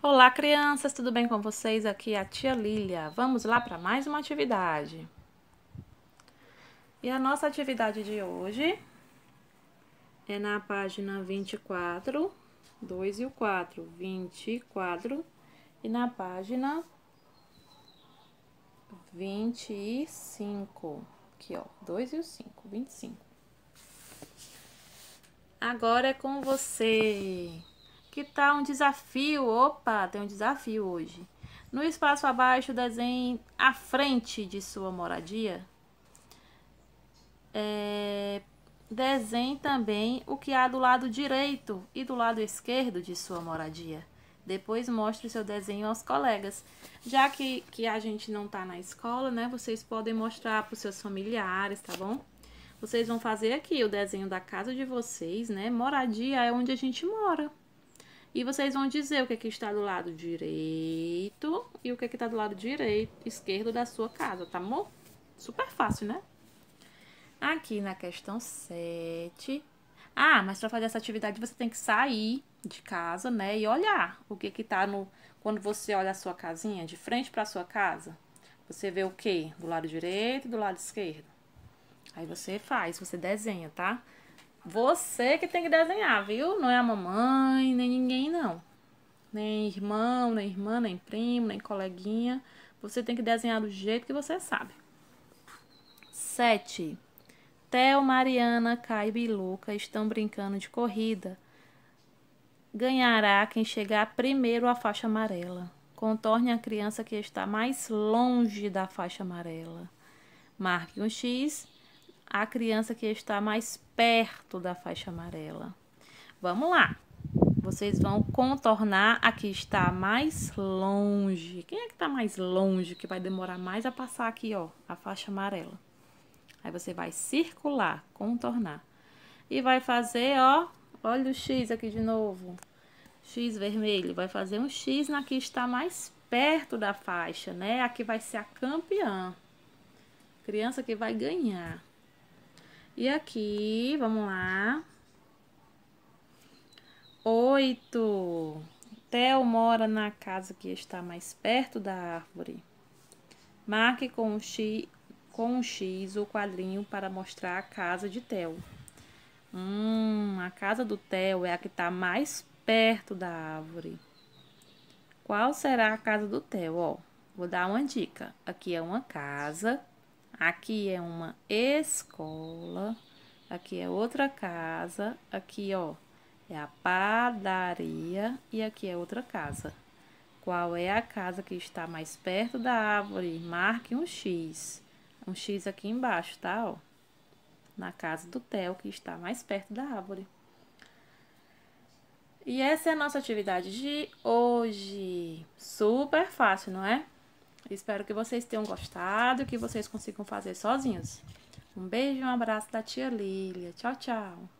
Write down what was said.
Olá, crianças, tudo bem com vocês? Aqui é a tia Lília. Vamos lá para mais uma atividade. E a nossa atividade de hoje é na página 24, 2 e o 4, 24, e na página 25, aqui ó, 2 e o 5, 25. Agora é com você. Que tal um desafio? Opa, tem um desafio hoje. No espaço abaixo, desenhe a frente de sua moradia. Desenhe também o que há do lado direito e do lado esquerdo de sua moradia. Depois mostre seu desenho aos colegas. Já que a gente não tá na escola, né? Vocês podem mostrar para os seus familiares, tá bom? Vocês vão fazer aqui o desenho da casa de vocês, né? Moradia é onde a gente mora. E vocês vão dizer o que está do lado direito e o que está do lado esquerdo da sua casa, tá bom? Super fácil, né? Aqui na questão 7. Mas para fazer essa atividade você tem que sair de casa, né? E olhar o que tá no... Quando você olha a sua casinha, de frente para a sua casa, você vê o quê? Do lado direito e do lado esquerdo. Aí você desenha, tá? Você que tem que desenhar, viu? Não é a mamãe, nem ninguém, não. Nem irmão, nem irmã, nem primo, nem coleguinha. Você tem que desenhar do jeito que você sabe. 7. Theo, Mariana, Caio e Luca estão brincando de corrida. Ganhará quem chegar primeiro à faixa amarela. Contorne a criança que está mais longe da faixa amarela. Marque um X a criança que está mais perto da faixa amarela. Vamos lá. Vocês vão contornar a que está mais longe. Quem é que está mais longe, que vai demorar mais a passar aqui, ó, a faixa amarela? Aí você vai circular, contornar. E vai fazer, ó, olha o X aqui de novo. X vermelho. Vai fazer um X na que está mais perto da faixa, né? Aqui vai ser a campeã. Criança que vai ganhar. E aqui, vamos lá. 8. Theo mora na casa que está mais perto da árvore. Marque com um X o quadrinho para mostrar a casa de Theo. A casa do Theo é a que está mais perto da árvore. Qual será a casa do Theo? Ó, vou dar uma dica. Aqui é uma casa, aqui é uma escola, aqui é outra casa, aqui, ó, é a padaria e aqui é outra casa. Qual é a casa que está mais perto da árvore? Marque um X. Um X aqui embaixo, tá? Ó, na casa do Theo, que está mais perto da árvore. E essa é a nossa atividade de hoje. Super fácil, não é? Espero que vocês tenham gostado e que vocês consigam fazer sozinhos. Um beijo e um abraço da tia Lília. Tchau, tchau.